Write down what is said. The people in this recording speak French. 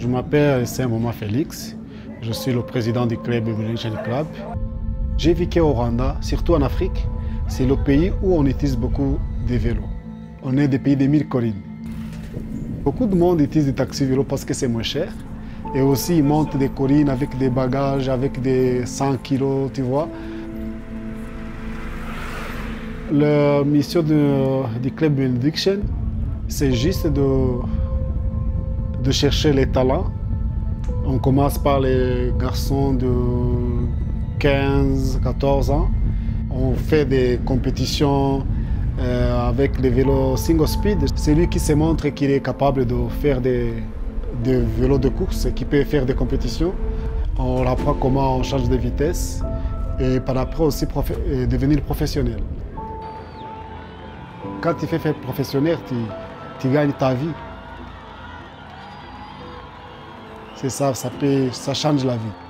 Je m'appelle Saint-Moma Félix, je suis le président du club Evolution Club. J'ai vécu au Rwanda, surtout en Afrique. C'est le pays où on utilise beaucoup de vélos. On est des pays des 1000 collines. Beaucoup de monde utilise des taxis vélos parce que c'est moins cher. Et aussi, ils montent des collines avec des bagages, avec des 100 kilos, tu vois. La mission du club Benediction, c'est juste de chercher les talents. On commence par les garçons de 15, 14 ans. On fait des compétitions avec les vélos single speed. Celui qui se montre qu'il est capable de faire des vélos de course, qui peut faire des compétitions. On apprend comment on change de vitesse et par après aussi devenir professionnel. Quand tu fais professionnel, tu gagnes ta vie. C'est ça, ça change la vie.